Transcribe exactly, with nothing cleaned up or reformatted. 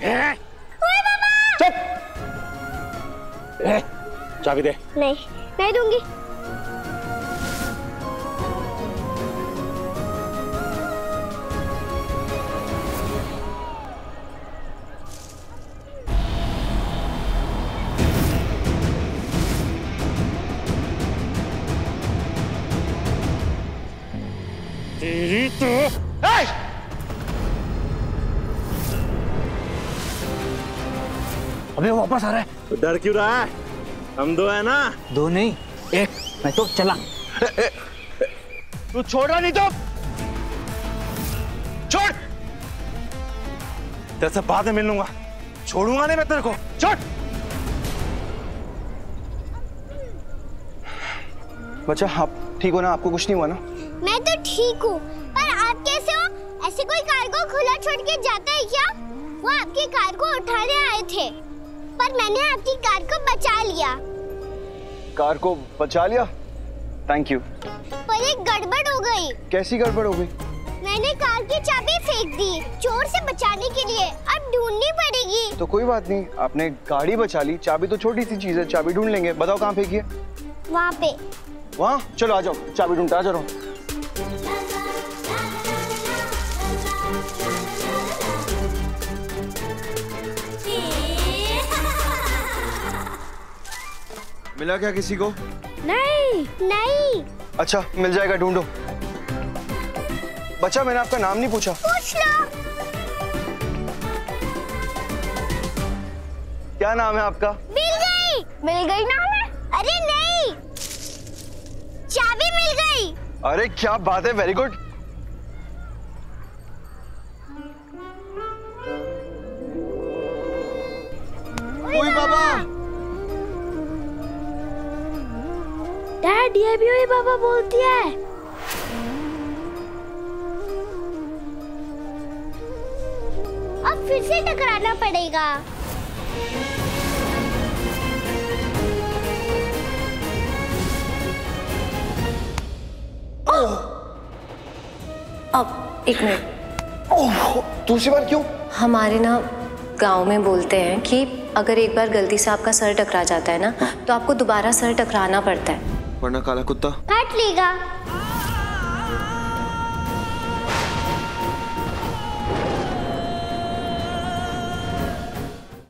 चुप। चाबी दे। नहीं, नहीं दूंगी। तेरी तो अबे वापस आ रहा है। तो डर क्यों रहा है? हम दो है ना। दो नहीं एक। मैं तो चला। तू छोड़ा नहीं तो छोड़। तेरे से बाद में मिल लूंगा, छोड़ूंगा नहीं मैं तेरे को। छोड़। बच्चा आप ठीक हो ना? आपको कुछ नहीं हुआ ना? मैं तो ठीक हूँ, पर आप कैसे हो? ऐसे कोई कार को खुला छोड़ के जाता है क्या? वो आपकी कार को उठाने आए थे, पर मैंने आपकी कार को बचा लिया। कार को बचा लिया? Thank you. पर एक गड़बड़ हो गई। कैसी गड़बड़ हो गई? मैंने कार की चाबी फेंक दी चोर से बचाने के लिए। अब ढूंढनी पड़ेगी। तो कोई बात नहीं, आपने गाड़ी बचा ली, चाबी तो छोटी सी चीज है, चाबी ढूंढ लेंगे। बताओ कहाँ फेंकी है? वहाँ पे। वहाँ? चलो आ जाओ, चाबी ढूंढता आ जा रहा हूँ। मिला क्या किसी को? नहीं नहीं। अच्छा मिल जाएगा, ढूंढो। बच्चा मैंने आपका नाम नहीं पूछा। पूछ लो। क्या नाम है आपका? मिल गई। मिल गई नाम है? अरे नहीं, चाबी मिल गई। अरे क्या बात है, वेरी गुड। ओए बाबा। डैड ये भी ओए बाबा बोलती है। अब फिर से टकराना पड़ेगा। अब एक मिनट। ओह, दूसरी बार क्यों? हमारे ना गांव में बोलते हैं कि अगर एक बार गलती से आपका सर टकरा जाता है ना, तो आपको दोबारा सर टकराना पड़ता है, वरना काला कुत्ता काट लेगा।